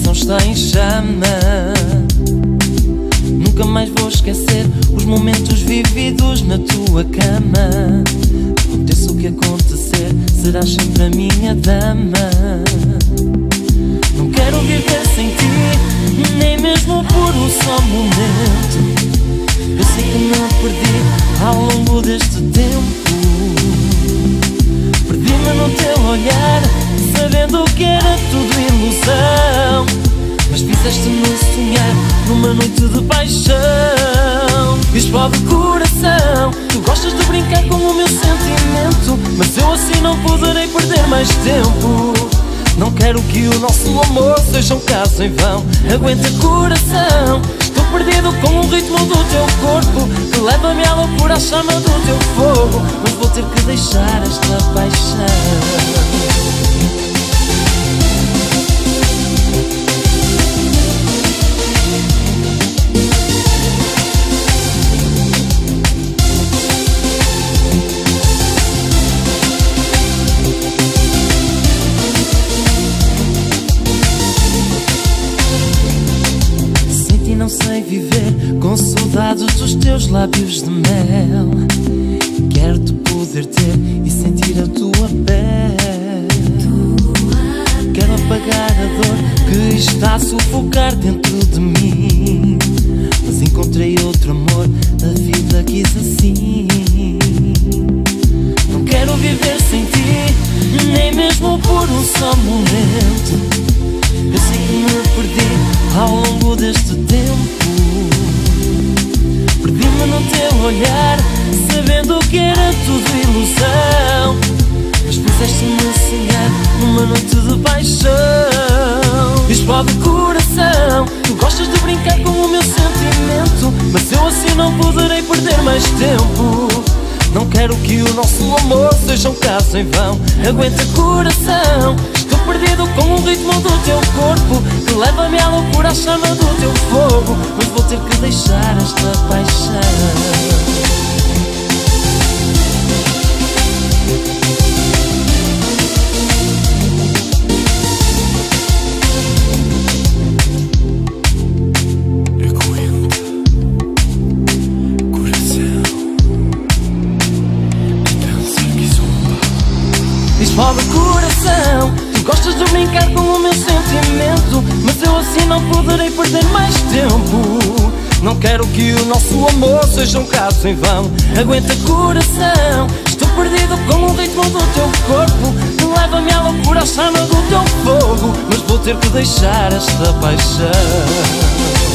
coração está em chama. Nunca mais vou esquecer os momentos vividos na tua cama. Aconteça o que acontecer, serás sempre a minha dama. Não quero viver sem ti, nem mesmo por um só momento. Eu sei que me perdi ao longo deste tempo. Perdi-me no teu olhar, sabendo que era tudo ilusão. Mas fizeste-me sonhar numa noite de paixão. Explode coração, tu gostas de brincar com o meu sentimento, mas eu assim não poderei perder mais tempo. Não quero que o nosso amor seja um caso em vão. Aguenta coração, estou perdido com o ritmo do teu corpo, que leva-me à loucura, à chama do teu fogo. Mas vou ter que deixar esta paixão. Não sei viver com saudades dos teus lábios de mel. Quero-te poder ter e sentir a tua pele. Quero apagar a dor que está a sufocar dentro de mim, mas encontrei outro amor, a vida quis assim. Não quero viver sem ti, nem mesmo por um só momento. Eu sei que me perdi ao longo deste tempo. Perdi-me no teu olhar, sabendo que era tudo ilusão. Mas fizeste-me sonhar numa noite de paixão. Explode coração, tu gostas de brincar com o meu sentimento, mas eu assim não poderei perder mais tempo. Não quero que o nosso amor seja um caso em vão. Aguenta coração, estou perdido com o ritmo do teu corpo, que leva-me à loucura, à chama do teu fogo. Mas vou ter que deixar esta paixão. Explode coração, tu gostas de brincar com o meu sentimento, mas eu assim não poderei perder mais tempo. Não quero que o nosso amor seja um caso em vão. Aguenta coração, estou perdido com o ritmo do teu corpo, que leva-me à loucura, à chama do teu fogo. Mas vou ter que deixar esta paixão.